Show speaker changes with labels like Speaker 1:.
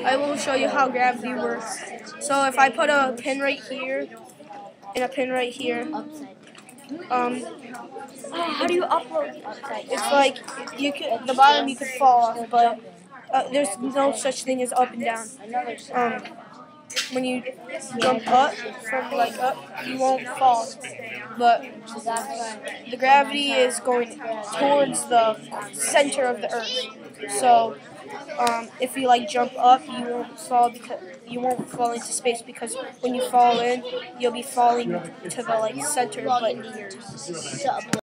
Speaker 1: I will show you how gravity works. So if I put a pin right here and a pin right here,
Speaker 2: How do you upload upside down?
Speaker 1: it's like you could the bottom you could fall off, but there's no such thing as up and down. When you jump up from up, you won't fall, but the gravity is going towards the center of the Earth. So if you jump up, you won't fall into space, because when you fall in, you'll be falling to the center, but